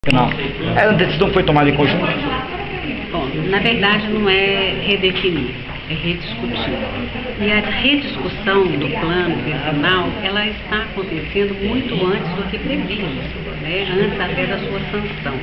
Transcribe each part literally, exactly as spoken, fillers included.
Não. A decisão foi tomada em conjunto? Bom, na verdade não é redefinir, é rediscutir. E a rediscussão do plano decenal, ela está acontecendo muito antes do que previsto, né? Antes até da sua sanção.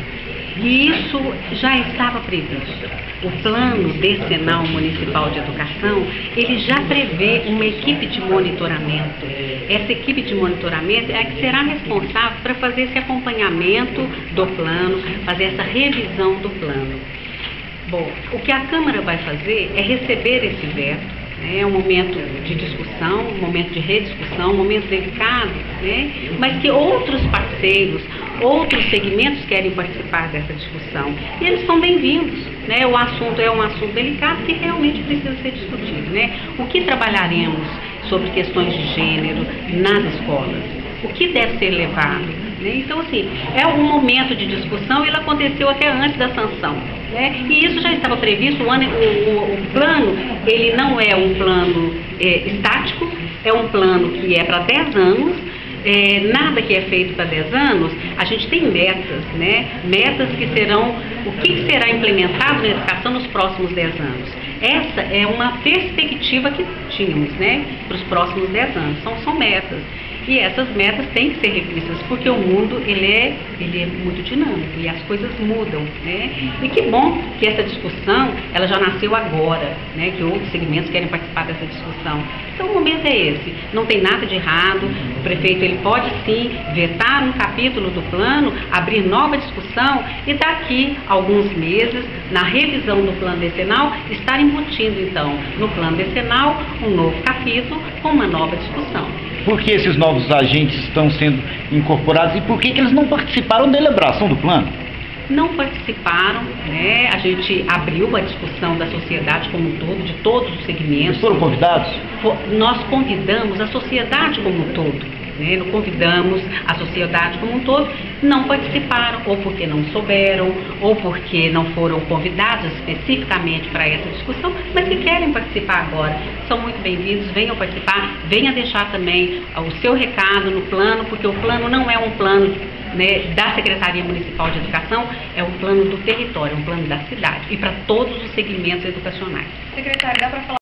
E isso já estava previsto. O plano decenal municipal de educação, ele já prevê uma equipe de monitoramento. Essa equipe de monitoramento é a que será responsável para fazer esse acompanhamento do plano, fazer essa revisão do plano. Bom, o que a Câmara vai fazer é receber esse veto. É um momento de discussão, um momento de rediscussão, um momento delicado, né? Mas que outros parceiros, outros segmentos querem participar dessa discussão. E eles são bem-vindos, né? O assunto é um assunto delicado que realmente precisa ser discutido, né? O que trabalharemos sobre questões de gênero nas escolas? O que deve ser levado? Né? Então, assim, é um momento de discussão e ele aconteceu até antes da sanção. Né? E isso já estava previsto, o, ano, o, o, o plano, ele não é um plano é, estático, é um plano que é para dez anos, é, nada que é feito para dez anos, a gente tem metas, né? Metas que serão, o que será implementado na educação nos próximos dez anos. Essa é uma perspectiva que tínhamos, né, para os próximos dez anos, são, são metas. E essas metas têm que ser revistas, porque o mundo ele é, ele é muito dinâmico e as coisas mudam, né? E que bom que essa discussão, ela já nasceu agora, né? Que outros segmentos querem participar dessa discussão. Então o momento é esse, não tem nada de errado, o prefeito ele pode sim vetar um capítulo do plano, abrir nova discussão e daqui a alguns meses, na revisão do plano decenal, estar embutindo então no plano decenal um novo capítulo com uma nova discussão. Por que esses novos agentes estão sendo incorporados e por que, que eles não participaram da elaboração do plano? Não participaram, né? A gente abriu a discussão da sociedade como um todo, de todos os segmentos. Eles foram convidados? Nós convidamos a sociedade como um todo, né? Não convidamos a sociedade como um todo, não participaram, ou porque não souberam, ou porque não foram convidados especificamente para essa discussão, mas que querem participar agora. São muito bem-vindos, venham participar, venha deixar também o seu recado no plano, porque o plano não é um plano, né, da Secretaria Municipal de Educação, é um plano do território, um plano da cidade, e para todos os segmentos educacionais. Secretária, dá para falar